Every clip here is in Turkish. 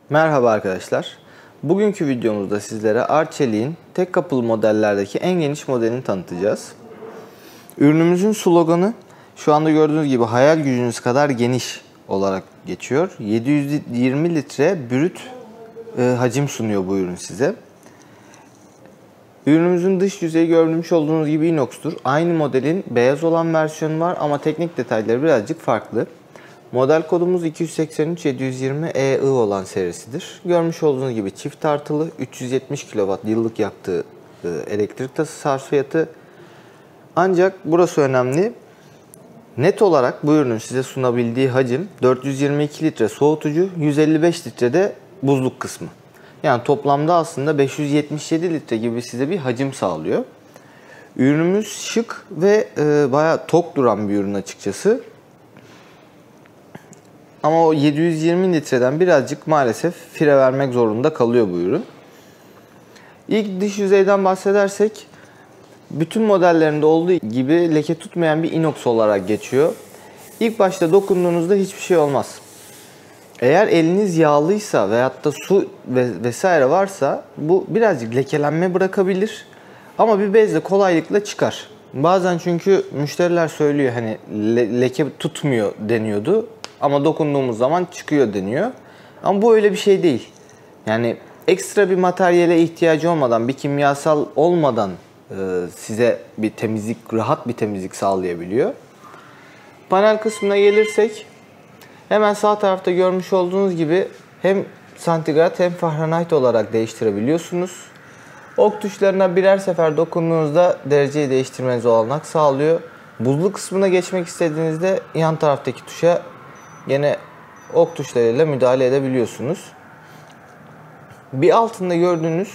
Merhaba arkadaşlar. Bugünkü videomuzda sizlere Arçelik'in tek kapılı modellerdeki en geniş modelini tanıtacağız. Ürünümüzün sloganı şu anda gördüğünüz gibi hayal gücünüz kadar geniş olarak geçiyor. 720 litre brüt hacim sunuyor bu ürün size. Ürünümüzün dış yüzeyi görmüş olduğunuz gibi inox'tur. Aynı modelin beyaz olan versiyonu var ama teknik detayları birazcık farklı. Model kodumuz 283-720EI olan serisidir. Görmüş olduğunuz gibi çift tartılı 370 kW yıllık yaktığı elektrik tasarrufiyatı. Ancak burası önemli. Net olarak bu ürünün size sunabildiği hacim 422 litre soğutucu, 155 litre de buzluk kısmı. Yani toplamda aslında 577 litre gibi size bir hacim sağlıyor. Ürünümüz şık ve bayağı tok duran bir ürün açıkçası. Ama o 720 litreden birazcık maalesef fire vermek zorunda kalıyor bu ürün. İlk dış yüzeyden bahsedersek, bütün modellerinde olduğu gibi leke tutmayan bir inox olarak geçiyor. İlk başta dokunduğunuzda hiçbir şey olmaz. Eğer eliniz yağlıysa veyahut da su vesaire varsa bu birazcık lekelenme bırakabilir. Ama bir bezle kolaylıkla çıkar. Bazen çünkü müşteriler söylüyor hani leke tutmuyor deniyordu. Ama dokunduğumuz zaman çıkıyor deniyor. Ama bu öyle bir şey değil. Yani ekstra bir materyale ihtiyacı olmadan, bir kimyasal olmadan size bir temizlik, rahat bir temizlik sağlayabiliyor. Panel kısmına gelirsek, hemen sağ tarafta görmüş olduğunuz gibi hem santigrat hem Fahrenheit olarak değiştirebiliyorsunuz. Ok tuşlarına birer sefer dokunduğunuzda dereceyi değiştirmenize olanak sağlıyor. Buzlu kısmına geçmek istediğinizde yan taraftaki tuşa yine ok tuşlarıyla müdahale edebiliyorsunuz. Bir altında gördüğünüz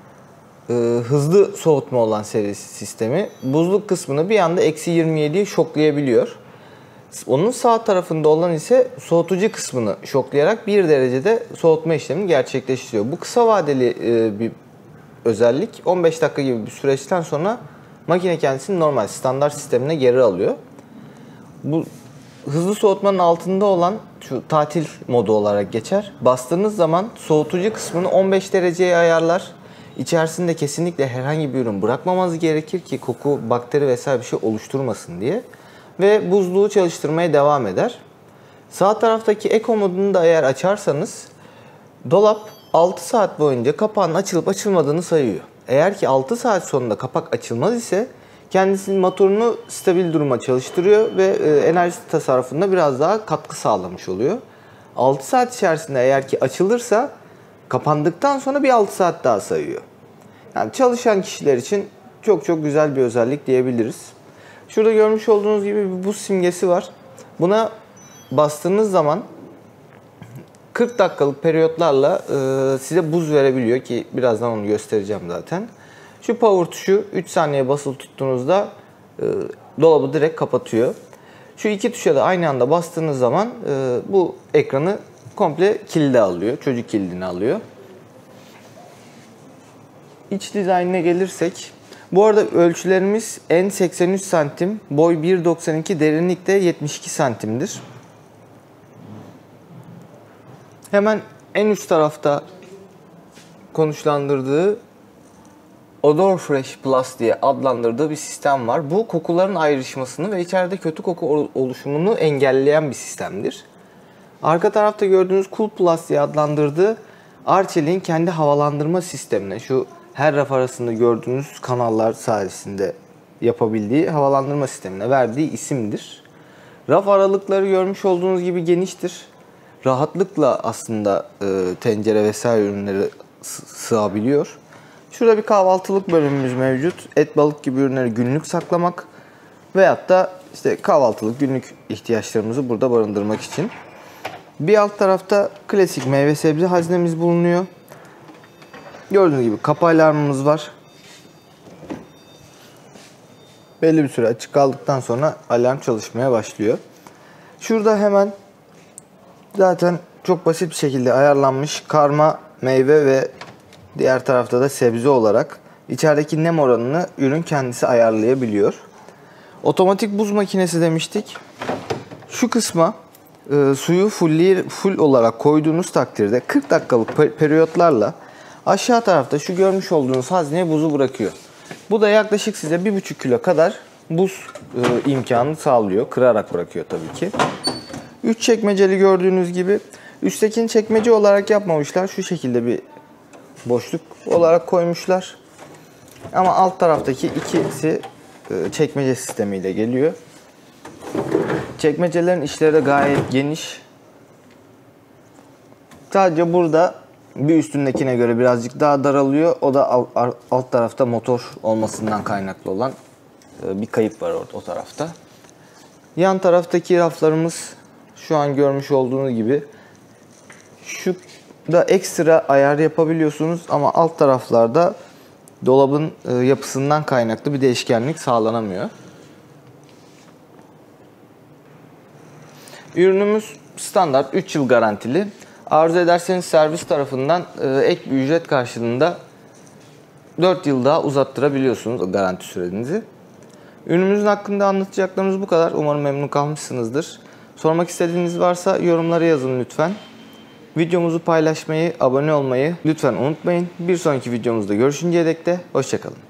hızlı soğutma olan serisi sistemi buzluk kısmını bir anda -27'ye şoklayabiliyor. Onun sağ tarafında olan ise soğutucu kısmını şoklayarak 1 derecede soğutma işlemini gerçekleştiriyor. Bu kısa vadeli bir özellik. 15 dakika gibi bir süreçten sonra makine kendisini normal standart sistemine geri alıyor. Bu hızlı soğutmanın altında olan şu tatil modu olarak geçer. Bastığınız zaman soğutucu kısmını 15 dereceye ayarlar. İçerisinde kesinlikle herhangi bir ürün bırakmamanız gerekir ki koku, bakteri vesaire bir şey oluşturmasın diye. Ve buzluğu çalıştırmaya devam eder. Sağ taraftaki Eco modunu da eğer açarsanız dolap 6 saat boyunca kapağın açılıp açılmadığını sayıyor. Eğer ki 6 saat sonunda kapak açılmaz ise kendisinin motorunu stabil duruma çalıştırıyor ve enerji tasarrufunda biraz daha katkı sağlamış oluyor. 6 saat içerisinde eğer ki açılırsa kapandıktan sonra bir 6 saat daha sayıyor. Yani çalışan kişiler için çok güzel bir özellik diyebiliriz. Şurada görmüş olduğunuz gibi bir buz simgesi var. Buna bastığınız zaman 40 dakikalık periyotlarla size buz verebiliyor ki birazdan onu göstereceğim zaten. Şu power tuşu 3 saniye basılı tuttuğunuzda dolabı direkt kapatıyor. Şu iki tuşa da aynı anda bastığınız zaman bu ekranı komple kilide alıyor. Çocuk kilidini alıyor. İç dizaynına gelirsek, bu arada ölçülerimiz en 83 santim, boy 1.92, derinlik de 72 santimdir. Hemen en üst tarafta konuşlandırdığı Odor Fresh Plus diye adlandırdığı bir sistem var. Bu kokuların ayrışmasını ve içeride kötü koku oluşumunu engelleyen bir sistemdir. Arka tarafta gördüğünüz Cool Plus diye adlandırdığı Arçelik'in kendi havalandırma sistemine, şu her raf arasında gördüğünüz kanallar sayesinde yapabildiği havalandırma sistemine verdiği isimdir. Raf aralıkları görmüş olduğunuz gibi geniştir. Rahatlıkla aslında tencere vesaire ürünleri sığabiliyor. Şurada bir kahvaltılık bölümümüz mevcut. Et, balık gibi ürünleri günlük saklamak veyahut da işte kahvaltılık günlük ihtiyaçlarımızı burada barındırmak için. Bir alt tarafta klasik meyve sebze haznemiz bulunuyor. Gördüğünüz gibi kapı alarmımız var. Belli bir süre açık kaldıktan sonra alarm çalışmaya başlıyor. Şurada hemen zaten çok basit bir şekilde ayarlanmış karma meyve ve diğer tarafta da sebze olarak içerideki nem oranını ürün kendisi ayarlayabiliyor. Otomatik buz makinesi demiştik. Şu kısma suyu full olarak koyduğunuz takdirde 40 dakikalık periyotlarla aşağı tarafta şu görmüş olduğunuz hazneye buzu bırakıyor. Bu da yaklaşık size 1,5 kilo kadar buz imkanı sağlıyor. Kırarak bırakıyor tabii ki. 3 çekmeceli gördüğünüz gibi. Üsttekini çekmece olarak yapmamışlar. Şu şekilde bir boşluk olarak koymuşlar. Ama alt taraftaki ikisi çekmece sistemiyle geliyor. Çekmecelerin içleri de gayet geniş. Sadece burada bir üstündekine göre birazcık daha daralıyor. O da alt tarafta motor olmasından kaynaklı olan bir kayıp var orada, o tarafta. Yan taraftaki raflarımız şu an görmüş olduğunuz gibi. Şu da ekstra ayar yapabiliyorsunuz ama alt taraflarda dolabın yapısından kaynaklı bir değişkenlik sağlanamıyor. Ürünümüz standart 3 yıl garantili. Arzu ederseniz servis tarafından ek bir ücret karşılığında 4 yıl daha uzattırabiliyorsunuz garanti sürenizi. Ürünümüzün hakkında anlatacaklarımız bu kadar. Umarım memnun kalmışsınızdır. Sormak istediğiniz varsa yorumlara yazın lütfen. Videomuzu paylaşmayı, abone olmayı lütfen unutmayın. Bir sonraki videomuzda görüşünceye dek de hoşça kalın.